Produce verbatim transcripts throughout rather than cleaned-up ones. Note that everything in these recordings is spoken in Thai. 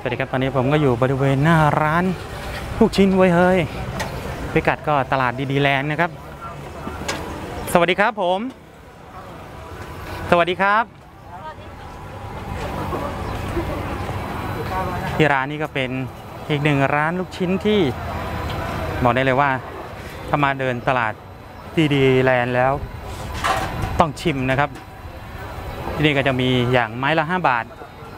วัสดีครับตอนนี้ผมก็อยู่บริเวณหน้าร้านลูกชิ้นไว้เฮ้ยพิกัดก็ตลาดดีดีแลนด์นะครับสวัสดีครับผมสวัสดีครับที่ร้านนี้ก็เป็นอีกหนึ่งร้านลูกชิ้นที่บอกได้เลยว่าถ้ามาเดินตลาดดีดีแลนด์แล้วต้องชิมนะครับที่นี่ก็จะมีอย่างไม้ละห้าบาท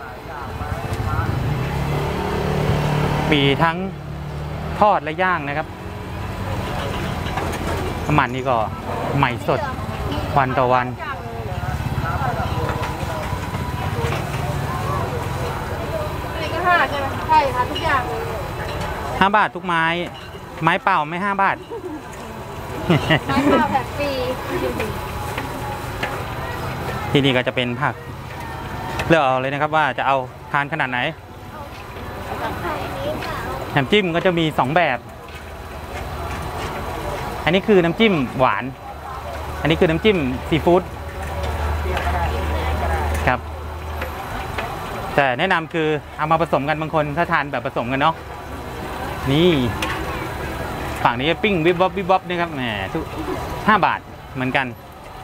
มีทั้งทอดและย่างนะครับน้ำมันนี่ก็ใหม่สดวันต่อวันนี่ก็ห้าใช่ไหมใช่ค่ะทุกอย่างเลยห้าบาททุกไม้ไม้เปล่าไม่ห้าบาทไม้เปล่าแถมฟรีที่นี่ก็จะเป็นผักเลือกเอาเลยนะครับว่าจะเอาทานขนาดไหนน้ำจิ้มก็จะมีสองแบบอันนี้คือน้ำจิ้มหวานอันนี้คือน้ำจิ้มซีฟู้ดครับแต่แนะนำคือเอามาผสมกันบางคนถ้าทานแบบผสมกันเนาะนี่ฝั่งนี้ปิ้งวิบวับวิบวับนี่ครับแหมทุกห้าบาทเหมือนกัน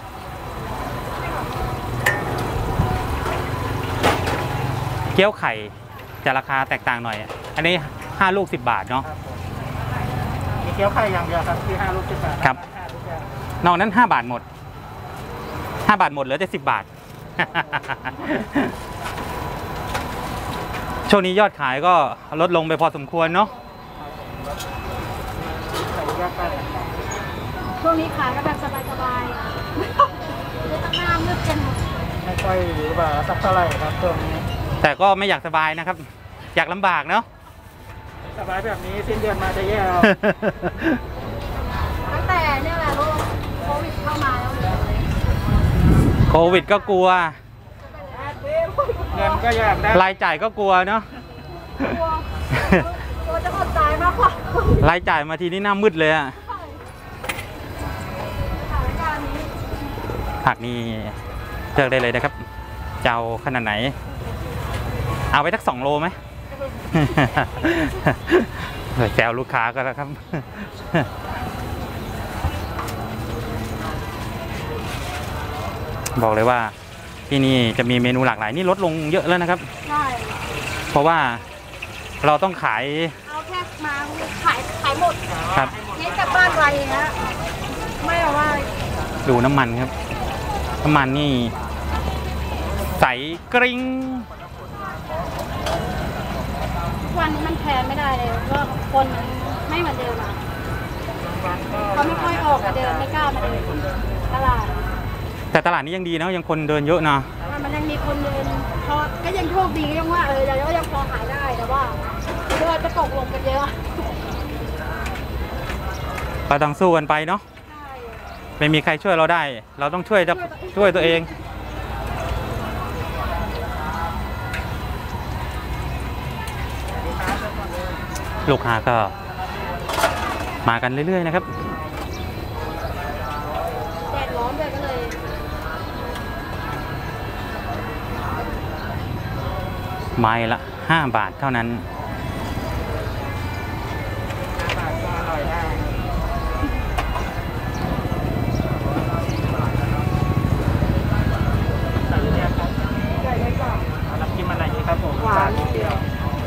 เกี๊ยวไข่จะราคาแตกต่างหน่อยอันนี้ห้าลูกสิบบาทเนาะมีเกี๊ยวไข่อย่างเดียวครับที่ห้าลูกสิบบาทครับนอกนั้นห้าบาทหมดห้าบาทหมดเหลือแต่สิบบาทช่วงนี้ยอดขายก็ลดลงไปพอสมควรเนาะช่วงนี้ขายก็แบบสบายๆไม่ต้องน้ำมืดกันไม่ค่อยหรือว่าสักเท่าไหร่ครับช่วงนี้แต่ก็ไม่อยากสบายนะครับอยากลำบากเนาะสบายแบบนี้สิ้นเดือนมาจะแย่เอาตั้งแต่เนี่ยแหละลูกโควิดเข้ามาแล้วโควิดก็กลัวเงินก็อยากได้รายจ่ายก็กลัวเนาะกลัวกลัวจะอดตายมากกว่ารายจ่ายมาทีนี้หน้ามืดเลยอะผักนี่เลือกได้เลยนะครับจะเอาขนาดไหนเอาไปสักสองโลไหมแซวลูกค้าก็แล้วครับบอกเลยว่าที่นี่จะมีเมนูหลากหลายนี่ลดลงเยอะแล้วนะครับใช่เพราะว่าเราต้องขายเอาแค่มาขายขายหมดครับเน้นจากบ้านไวนะไม่เอาว่าดูน้ำมันครับน้ำมันนี่ใสกริ้งวันนี้มันแทนไม่ได้เลยว่าคนมันไม่เหมือนเดิมอ่ะเขาไม่ค่อยออกมาเดินไม่กล้ามาเดินตลาดแต่ตลาดนี้ยังดีนะยังคนเดินเยอะนะมันยังมีคนเดินพอก็ยังโชคดียังว่าเออเราก็ยังพอขายได้แต่ว่าเดินจะตกลงกันเยอะก็ต้องสู้กันไปเนาะไม่มีใครช่วยเราได้เราต้องช่วยช่วยตัวเองลูกค้าก็มากันเรื่อยๆนะครับแดดร้อนด้วยก็เลยไม้ละห้าบาทเท่านั้นน้ำจิ้มอะไรนี้ครับผมหวานนิดเดียว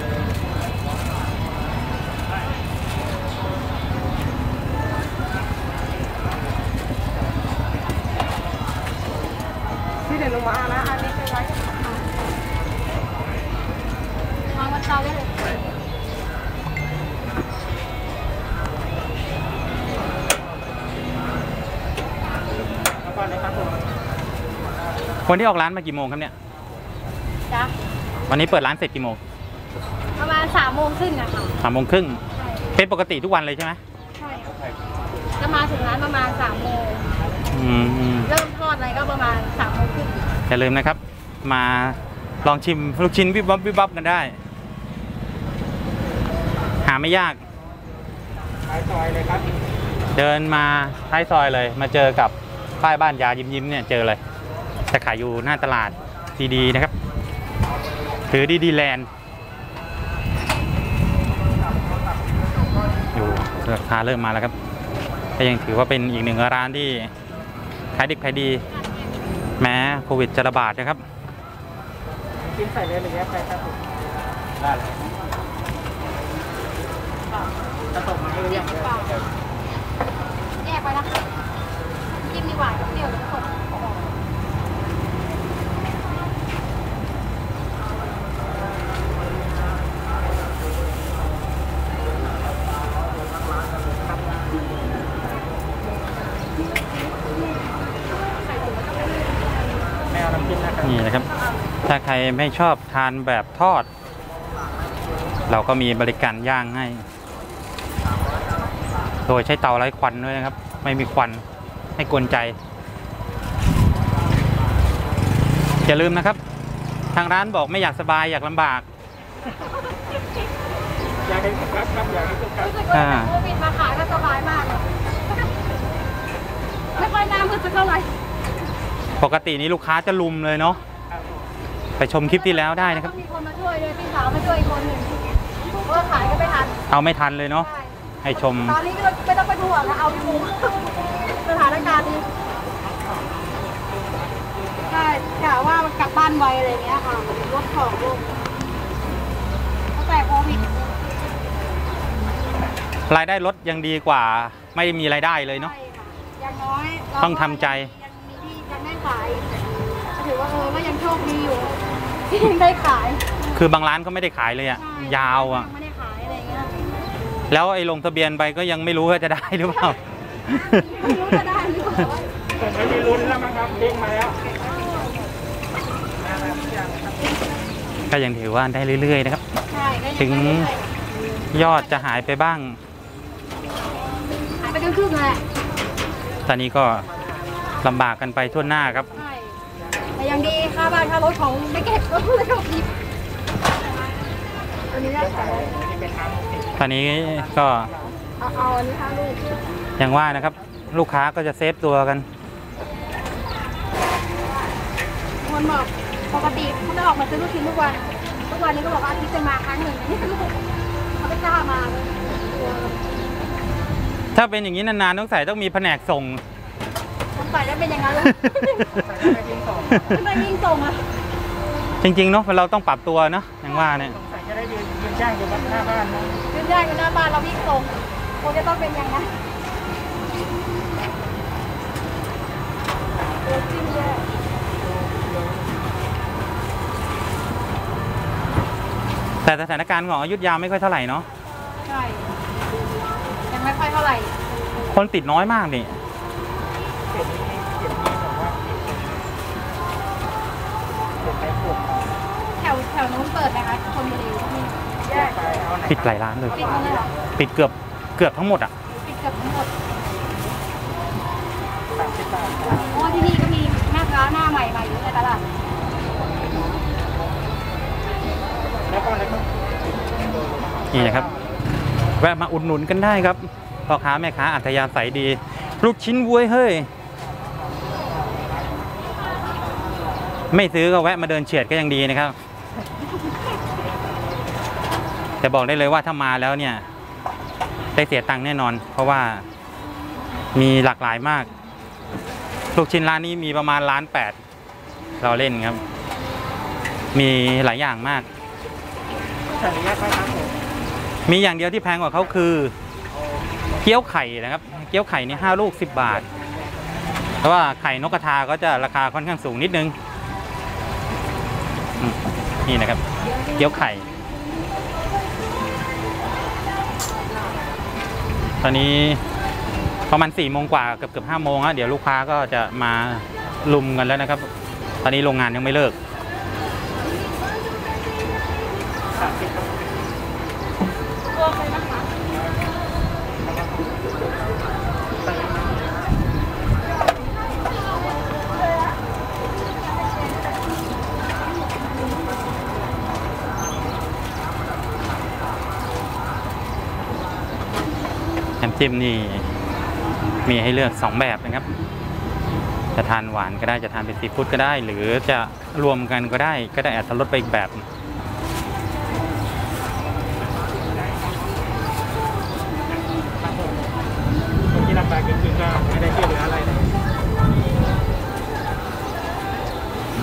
ที่เดี๋ยวลงมานะอันนี้เป็นไรวางบนเตาได้เลยวันที่ออกร้านมากี่โมงครับเนี่ยจ้ะวันนี้เปิดร้านเสร็จกี่โมงประมาณสามโมงครึ่งอะค่ะสามโมงครึ่งเป็นปกติทุกวันเลยใช่ไหมใช่จะมาถึงร้านประมาณสามโมงเริ่มทอดอะไรก็ประมาณสามโมงครึ่งอย่าลืมนะครับมาลองชิมลูกชิ้นวิบวับวิบวับกันได้หาไม่ยากท้ายซอยเลยครับเดินมาท้ายซอยเลยมาเจอกับป้ายบ้านยายิ้มยิ้มเนี่ยเจอเลยจะขายอยู่หน้าตลาดดีดีนะครับถือดีดีแลนด์ราคาเริ่มมาแล้วครับก็ยังถือว่าเป็นอีกหนึ่งร้านที่ขายดิบขายดีแม้โควิดจะระบาดนะครับกินใส่เลยหรือแยกไปครับผมได้เลยจะตกมาให้เรียกเลยแยกไปนะคะจิ้มดีหวานกับเปรี้ยวทุกคนแมวน้ำจิ้มนะครับนี่นะครับถ้าใครไม่ชอบทานแบบทอด เราก็มีบริการย่างให้ โดยใช้เตาไร้ควันด้วยนะครับไม่มีควันให้กวนใจอย่าลืมนะครับทางร้านบอกไม่อยากสบายอยากลำบากอยากให้สุกครับครับอยากให้สุกครับรู้สึกว่าโควิดมาขายก็สบายมากเลยไม่ค่อยน้ำมืดสักเท่าไหร่ปกตินี้ลูกค้าจะลุมเลยเนาะไปชมคลิปที่แล้วได้นะครับมีคนมาช่วยเลยพี่สาวมาช่วยอีกคนหนึ่งเพราะว่าขายก็ไม่ทันเอาไม่ทันเลยเนาะให้ชมตอนนี้ก็ไม่ต้องไปห่วงนะเอาอยู่สถานการณ์นี้ใช่กะว่ามันกลับบ้านไวอะไรเงี้ยค่ะรถของลงตั้งแต่โควิดรายได้ลดยังดีกว่าไม่มีรายได้เลยเนาะใช่ค่ะอย่างน้อยเราต้องทำใจยังมีที่ยังได้ขายถือว่าเออก็ยังโชคดีอยู่ที่ยังได้ขายคือบางร้านก็ไม่ได้ขายเลยอะใช่ยาวอะยังไม่ได้ขายอะไรเงี้ยแล้วไอ้ลงทะเบียนไปก็ยังไม่รู้ว่าจะได้หรือเปล่าไม่รู้จะได้หรือเปล่าผมไม่มีลุ้นแล้วมั้งครับเด้งมาแล้วก็ยังถือว่าได้เรื่อยๆนะครับใช่ก็ยังถึงไม่ได้ยอดจะหายไปบ้างหายไปครึ่งๆแหละตอนนี้ก็ลำบากกันไปทั่วหน้าครับใช่แต่ยังดีค่าบ้านค่ารถของไม่เก็บก็คือโชคดีอันนี้ได้ขายตอนนี้ก็เอาเอาอันนี้ค่ะลูกอย่างว่านะครับ ลูกค้าก็จะเซฟตัวกันคนบอกปกติเขาจะออกมาซื้อลูกชิ้นทุกวันทุกวันนี้ก็บอกว่าอาทิตย์จะมาครั้งหนึ่งอันนี้คือลูกเขาไม่กล้ามาเลยถ้าเป็นอย่างนี้นานๆต้องใส่ต้องมีแผนกส่งผมใส่ได้เป็นอย่างนั้นเลยใส่ได้ไปยิงสองไม่วิ่งส่งอ่ะจริงๆเนาะเราต้องปรับตัวเนาะอย่างว่าเนี่ยสงสัยจะได้ยืนยืนย่างอยู่หน้าบ้านนะยืนย่างอยู่หน้าบ้านเราวิ่งส่งคงจะต้องเป็นอย่างนั้นเออจริงเลยแต่สถานการณ์ของอยุธยาไม่ค่อยเท่าไหร่เนาะใช่ยังไม่ค่อยเท่าไหร่คนติดน้อยมากนี่เก็บนี้เก็บนี้ผมว่าเก็บไปปลูกแถวแถวนู้นเปิดไหมคะชลบุรีที่แยกไปเอาไหนปิดหลายร้านเลยปิดหมดเลยเหรอปิดเกือบเกือบทั้งหมดอ่ะปิดเกือบทั้งหมดสามสิบบาทเพราะว่าที่นี่ก็มีแม่ค้าหน้าใหม่มาอยู่ในตลาดแล้วก็แล้วก็นี่นะครับ แวะมาอุดหนุนกันได้ครับพ่อค้าแม่ค้าอัธยาศัยดี ลูกชิ้นว้ยเฮ้ย ไม่ซื้อก็แวะมาเดินเฉียดก็ยังดีนะครับ แต่บอกได้เลยว่าถ้ามาแล้วเนี่ย ได้เสียตังค์แน่นอน เพราะว่ามีหลากหลายมาก ลูกชิ้นร้านนี้มีประมาณล้านแปดเราเล่นครับ มีหลายอย่างมากขออนุญาตครับผมมีอย่างเดียวที่แพงกว่าเขาคือ เกี๊ยวไข่นะครับ เกี๊ยวไข่นี่ห้าลูกสิบบาท เพราะว่าไข่นกกระทาก็จะราคาค่อนข้างสูงนิดนึงอืมนี่นะครับ เกี๊ยวไข่ ตอนนี้ประมาณสี่โมงกว่าเกือบเกือบห้าโมงฮะเดี๋ยวลูกค้าก็จะมาลุมกันแล้วนะครับ ตอนนี้โรงงานยังไม่เลิกสามสิบครับรวมเลยนะคะน้ำจิ้มนี่มีให้เลือกสองแบบนะครับ จะทานหวานก็ได้จะทานเป็นซีฟู้ดก็ได้ หรือจะรวมกันก็ได้ก็ได้อรรถรสไปอีกแบบครับผม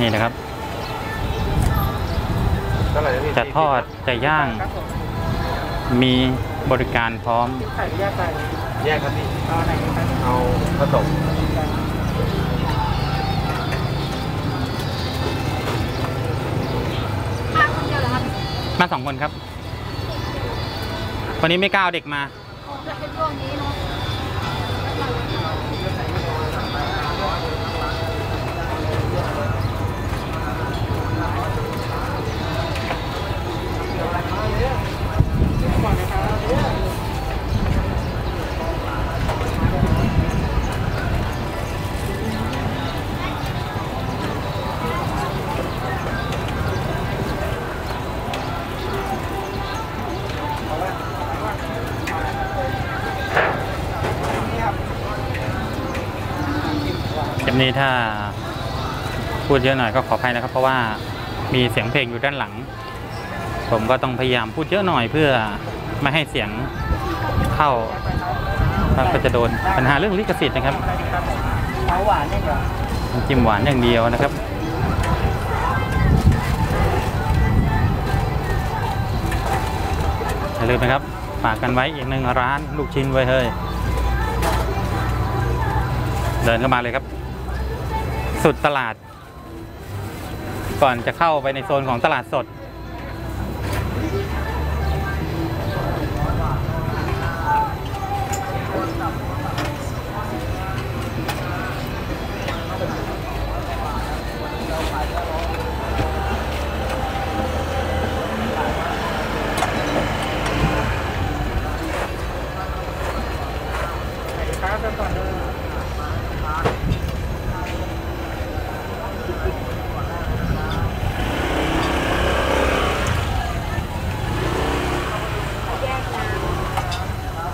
นี่นะครับเท่าไหร่พี่จะทอดจะย่างครับผมมีบริการพร้อมไข่แยกไก่แยกครับพี่เอาไหนครับเอาผสมมาคนเดียวเหรอครับมาสองคนครับวันนี้ไม่กล้าเอาเด็กมาโอ้จะเป็นช่วงนี้เนาะก่อนนะครับคลิปนี้ถ้าพูดเยอะหน่อยก็ขออภัยนะครับ เพราะว่ามีเสียงเพลงอยู่ด้านหลัง ผมก็ต้องพยายามพูดเยอะหน่อยเพื่อไม่ให้เสียงเข้าก็จะโดนปัญหาเรื่องลิขสิทธิ์นะครับเอาหวานได้เหรอน้ำจิ้มหวานอย่างเดียวนะครับอย่าลืมนะครับฝากกันไว้อีกหนึ่งร้านลูกชิ้นไว้เฮ้ยเดินเข้ามาเลยครับ สุดตลาด ก่อนจะเข้าไปในโซนของตลาดสดครับเริ่มก่อนเลยแยกน้ำ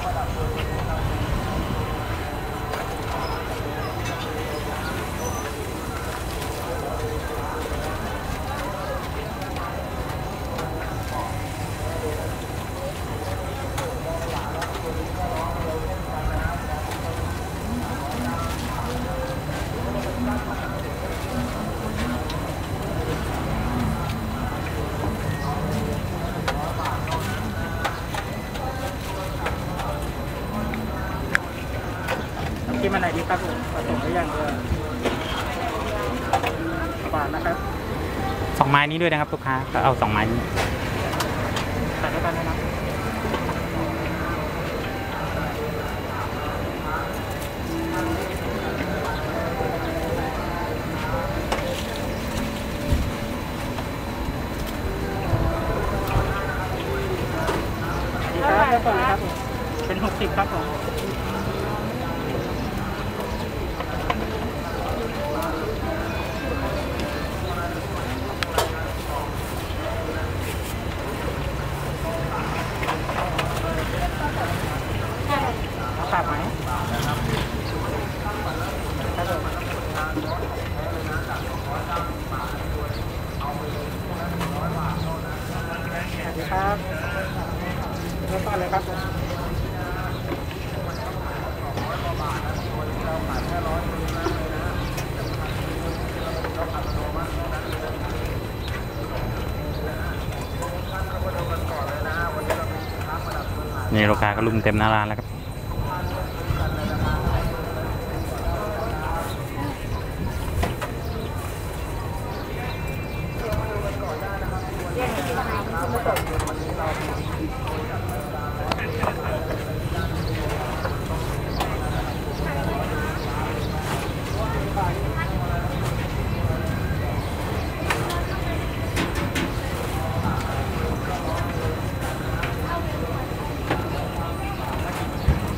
กินมันไหนดีครับผมผสมได้ยังเดียวหวานนะครับสองไม้นี้ด้วยนะครับลูกค้าก็เอาสองไม้นี้ใส่ด้วยกันนะครับดีครับเริ่มก่อนเลยครับผมเป็นหกสิบครับผมใช่ตับไหมครับผมสวัสดีครับเริ่มต้นเลยครับผมนี่ลูกค้าก็ลุมเต็มหน้าร้านแล้วครับแยกที่มาหาคุณผู้ชมค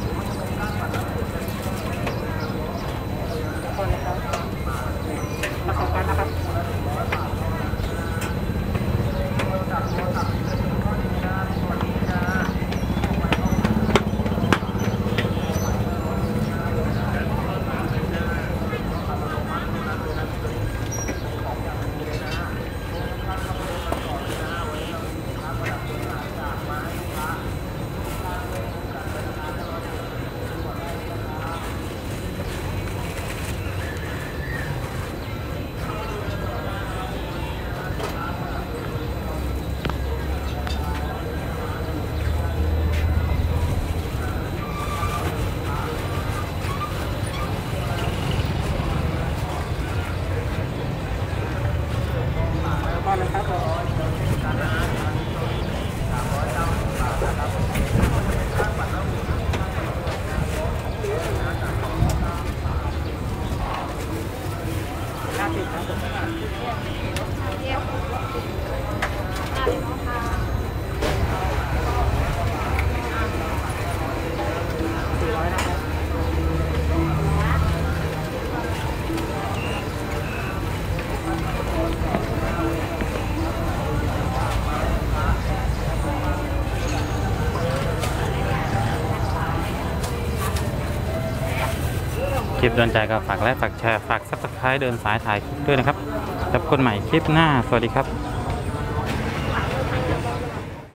คลิปโดนใจก็ฝากไลค์ฝากแชร์ฝากซับสไครต์เดินสายถ่ายคลิปด้วยนะครับแล้วพบกันใหม่คลิปหน้าสวัสดีครับ